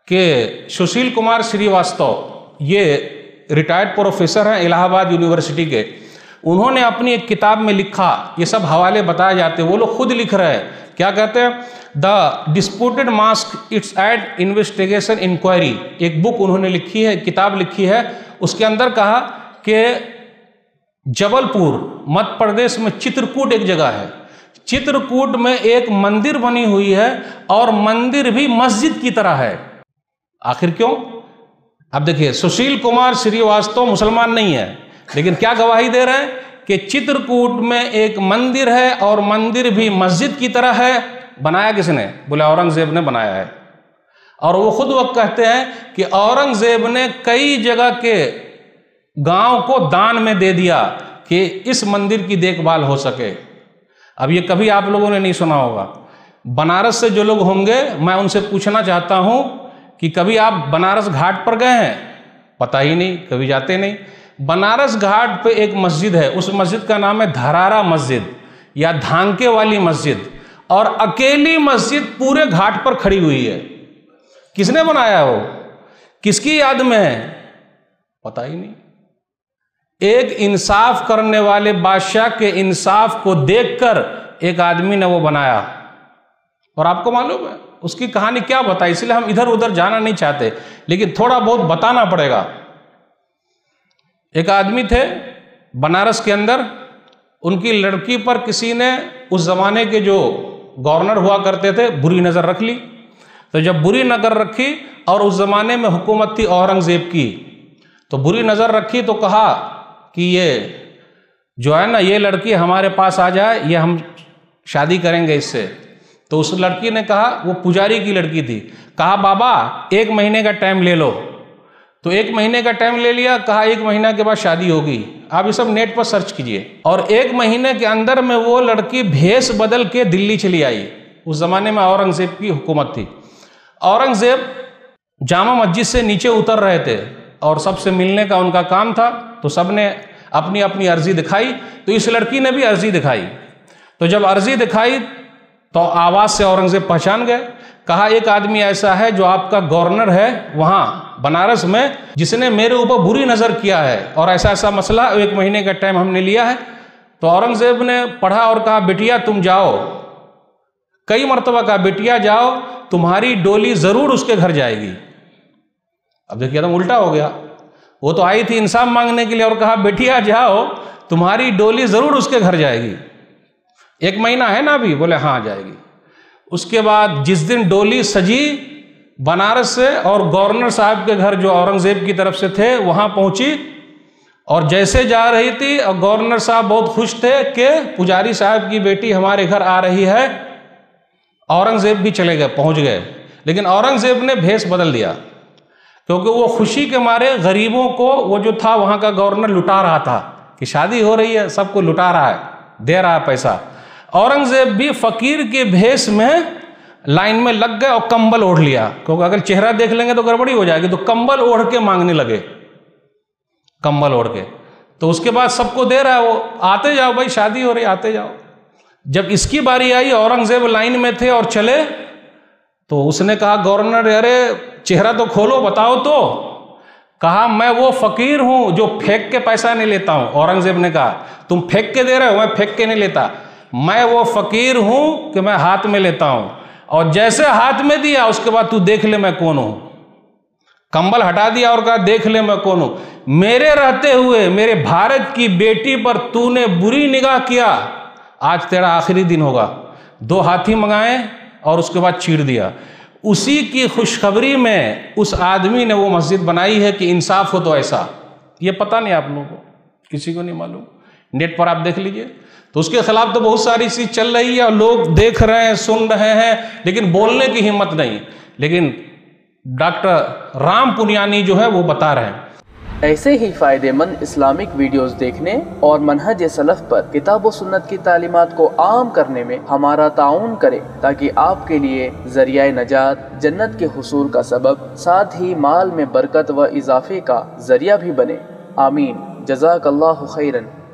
कि सुशील कुमार श्रीवास्तव ये retired professor हैं इलाहाबाद यूनिवर्सिटी के। उन्होंने अपनी एक किताब में लिखा, ये सब हवाले बताए जाते हैं, वो लोग खुद लिख रहे हैं, क्या कहते हैं, the disputed mask its ad investigation inquiry. एक बुक उन्होंने लिखी है, किताब लिखी है, उसके अंदर कहा कि जबलपुर मध्य प्रदेश में चित्रकूट एक जगह है, चित्रकूट में एक मंदिर बनी हुई है और मंदिर भी मस्जिद की तरह है। आखिर क्यों? अब देखिए, सुशील कुमार श्रीवास्तव मुसलमान नहीं है, लेकिन क्या गवाही दे रहे हैं कि चित्रकूट में एक मंदिर है और मंदिर भी मस्जिद की तरह है। बनाया किसने? बोले औरंगजेब ने बनाया है। और वो खुद वक्त कहते हैं कि औरंगजेब ने कई जगह के गांव को दान में दे दिया कि इस मंदिर की देखभाल हो सके। अब ये कभी आप लोगों ने नहीं सुना होगा। बनारस से जो लोग होंगे, मैं उनसे पूछना चाहता हूं कि कभी आप बनारस घाट पर गए हैं? पता ही नहीं, कभी जाते नहीं। बनारस घाट पे एक मस्जिद है, उस मस्जिद का नाम है धरारा मस्जिद या धांके वाली मस्जिद, और अकेली मस्जिद पूरे घाट पर खड़ी हुई है। किसने बनाया वो? किसकी याद में है? पता ही नहीं। एक इंसाफ करने वाले बादशाह के इंसाफ को देखकर एक आदमी ने वो बनाया, और आपको मालूम है उसकी कहानी क्या बताई, इसलिए हम इधर उधर जाना नहीं चाहते, लेकिन थोड़ा बहुत बताना पड़ेगा। एक आदमी थे बनारस के अंदर, उनकी लड़की पर किसी ने उस जमाने के जो गवर्नर हुआ करते थे बुरी नज़र रख ली। तो जब बुरी नज़र रखी, और उस जमाने में हुकूमत थी औरंगजेब की, तो बुरी नज़र रखी तो कहा कि ये जो है ना, ये लड़की हमारे पास आ जाए, ये हम शादी करेंगे इससे। तो उस लड़की ने कहा, वो पुजारी की लड़की थी, कहा बाबा 1 महीने का टाइम ले लो। तो 1 महीने का टाइम ले लिया, कहा 1 महीना के बाद शादी होगी। आप ये सब नेट पर सर्च कीजिए। और 1 महीने के अंदर में वो लड़की भेष बदल के दिल्ली चली आई। उस जमाने में औरंगजेब की हुकूमत थी। औरंगजेब जामा मस्जिद से नीचे उतर रहे थे और सबसे मिलने का उनका काम था, तो सबने अपनी अपनी अर्जी दिखाई। तो इस लड़की ने भी अर्जी दिखाई। तो जब अर्जी दिखाई तो आवाज़ से औरंगजेब पहचान गए। कहा एक आदमी ऐसा है जो आपका गवर्नर है वहाँ बनारस में, जिसने मेरे ऊपर बुरी नज़र किया है, और ऐसा ऐसा मसला, 1 महीने का टाइम हमने लिया है। तो औरंगजेब ने पढ़ा और कहा बेटिया तुम जाओ। कई मरतबा कहा बेटिया जाओ, तुम्हारी डोली ज़रूर उसके घर जाएगी। अब देखिए एकदम उल्टा हो गया। वो तो आई थी इंसाफ मांगने के लिए, और कहा बेटिया जाओ, तुम्हारी डोली ज़रूर उसके घर जाएगी। 1 महीना है ना अभी? बोले हाँ जाएगी। उसके बाद जिस दिन डोली सजी बनारस से, और गवर्नर साहब के घर जो औरंगजेब की तरफ से थे वहाँ पहुँची, और जैसे जा रही थी, और गवर्नर साहब बहुत खुश थे कि पुजारी साहब की बेटी हमारे घर आ रही है। औरंगजेब भी चले गए, पहुँच गए, लेकिन औरंगजेब ने भेष बदल दिया, क्योंकि वो खुशी के मारे गरीबों को, वो जो था वहाँ का गवर्नर लुटा रहा था कि शादी हो रही है, सबको लुटा रहा है, दे रहा है पैसा। औरंगजेब भी फकीर के भेष में लाइन में लग गए और कंबल ओढ़ लिया, क्योंकि अगर चेहरा देख लेंगे तो गड़बड़ी हो जाएगी। तो कंबल ओढ़ के मांगने लगे, कंबल ओढ़ के। तो उसके बाद सबको दे रहा है वो, आते जाओ भाई शादी हो रही, आते जाओ। जब इसकी बारी आई, औरंगजेब लाइन में थे और चले, तो उसने कहा गवर्नर अरे चेहरा तो खोलो, बताओ तो। कहा मैं वो फकीर हूं जो फेंक के पैसा नहीं लेता हूं। औरंगजेब ने कहा तुम फेंक के दे रहे हो, मैं फेंक के नहीं लेता। मैं वो फकीर हूं कि मैं हाथ में लेता हूं, और जैसे हाथ में दिया उसके बाद तू देख ले मैं कौन हूं। कंबल हटा दिया और कहा देख ले मैं कौन हूं। मेरे रहते हुए मेरे भारत की बेटी पर तूने बुरी निगाह किया, आज तेरा आखिरी दिन होगा। 2 हाथी मंगाए और उसके बाद चीर दिया। उसी की खुशखबरी में उस आदमी ने वो मस्जिद बनाई है कि इंसाफ हो। तो ऐसा ये पता नहीं आप लोगों को, किसी को नहीं मालूम, नेट पर आप देख लीजिए। तो उसके खिलाफ तो बहुत सारी चीज चल रही है और लोग देख रहे हैं, सुन रहे हैं, लेकिन बोलने की हिम्मत नहीं। लेकिन डॉक्टर राम पुनियानी जो है वो बता रहे हैं। ऐसे ही फ़ायदेमंद इस्लामिक वीडियोस देखने और मनहज सलफ़ पर किताब व सुन्नत की तालीमात को आम करने में हमारा ताउन करें, ताकि आपके लिए ज़रिया नजात, जन्नत के हुसूल का सबब, साथ ही माल में बरकत व इजाफे का ज़रिया भी बने। आमीन। जज़ाकल्लाहु खैरन।